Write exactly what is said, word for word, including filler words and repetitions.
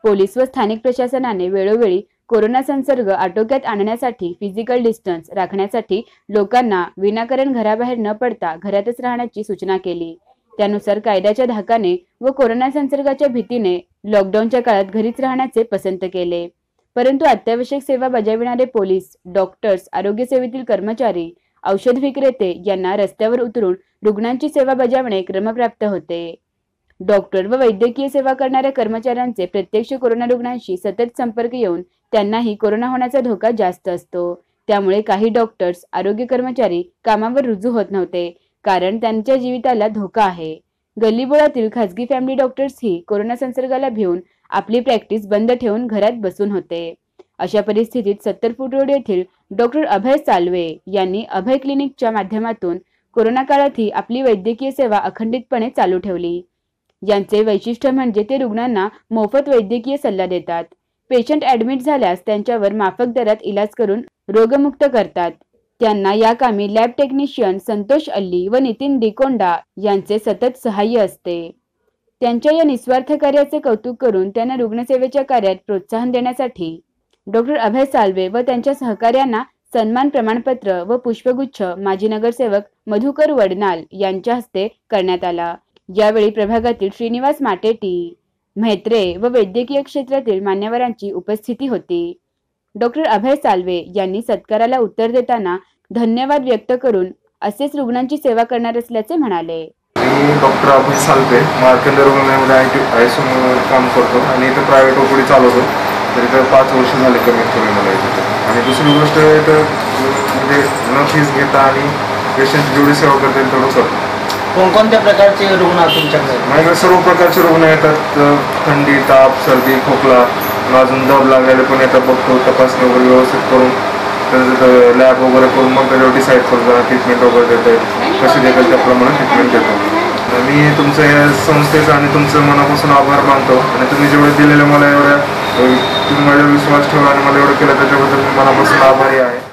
Police व स्थानिक प्रशासनाने वेळोवेळी कोरोना संसर्ग आटोक्यात आणण्यासाठी फिजिकल डिस्टन्स राखण्यासाठी लोकांना विनाकारण घराबाहेर न पडता घरातच राहण्याची सूचना केली। त्यानुसार कायद्याच्या धाकाने व कोरोना संसर्गाच्या भीतीने लॉकडाऊनच्या काळात घरीच राहण्याचे पसंत केले। परंतु अत्यावश्यक सेवा बजावणारे पोलीस, डॉक्टर्स, आरोग्य सेवेतील कर्मचारी, औषध विक्रेते यांना रस्त्यावर उतरून रुग्णांची सेवा बजावणे क्रमप्राप्त होते। डॉक्टर व वैद्यकीय सेवा करणाऱ्या कर्मचाऱ्यांचे प्रत्यक्ष कोरोना रुग्णांशी सतत संपर्क येऊन त्यांनाही कोरोना होण्याचा धोका जास्त असतो। त्यामुळे काही डॉक्टर्स, आरोग्य कर्मचारी कामावर रुजू होत नव्हते, कारण त्यांच्या जीविताला धोका आहे। गल्लीबोळातील खासगी फॅमिली डॉक्टर्स ही कोरोना संसर्गाला भिवून आपली प्रॅक्टिस बंद ठेवून घरात बसून होते। अशा परिस्थितीत सत्तर फूट रोड येथील डॉक्टर अभय साल्वे यांनी अभय क्लिनिकच्या माध्यमातून कोरोना काळातही आपली वैद्यकीय सेवा अखंडितपणे चालू ठेवली। यांचे वैशिष्ट्य म्हणजे ते रुग्णांना मोफत वैद्यकीय सल्ला देतात। पेशंट ऍडमिट झाल्यास त्यांच्यावर माफक दरात इलाज करून रोगमुक्त करतात। त्यांना या कामी लॅब टेक्निशियन संतोष अल्ली व नितीन डिकोंडा यांचे सतत सहाय्य असते। त्यांच्या या निस्वार्थ कार्याचे कौतुक करून त्यांना रुग्णसेवेच्या कार्यात प्रोत्साहन देण्यासाठी डॉक्टर अभय साल्वे व त्यांच्या सहकार्यांना सन्मान प्रमाणपत्र व पुष्पगुच्छ माजी नगरसेवक मधुकर वडनाल यांच्या हस्ते करण्यात आला। यावेळी प्रभागातील श्रीनिवास माटेटी, म्हेत्रे व वैद्यकीय क्षेत्रातील मान्यवरांची उपस्थिती होती। डॉक्टर अभय साल्वे यांनी सत्काराला उत्तर देताना धन्यवाद व्यक्त करून असेच रुग्णांची सेवा करणार असल्याचे म्हणाले। मी डॉक्टर अभय साल्वे मार्कंड रुग्णालयामध्ये आय सी यू काम करतो आणि इथं प्रायव्हेट ओपीडी चालवतो। तर इथं पाच वर्ष झाले कमीत कमी मला इथं। आणि दुसरी गोष्ट इथं म्हणजे न फीस घेता आणि पेशंट जेवढी सेवा करता येईल तेवढं करतो। कोणकोणत्या प्रकारचे रुग्ण तुमच्याकडे? माझ्याकडे सर्व प्रकारचे रुग्ण येतात। थंडी, ताप, सर्दी, खोकला, अजून दब लागलेले पण येतात। बघतो, तपासणी वगैरे व्यवस्थित करून त्यांचं लॅब वगैरे करून मग त्याच्यावर डिसाईड करतो ट्रीटमेंट वगैरे देत आहेत कशी देतात त्याप्रमाणे ट्रीटमेंट देतो। मी तुमच्या या संस्थेचा आणि तुमचं मनापासून आभार मानतो आणि तुम्ही जेवढे दिलेले मला एवढ्या तुम्ही माझ्यावर विश्वास ठेवा आणि मला एवढं केलं त्याच्याबद्दल मी मनापासून आभारी आहे।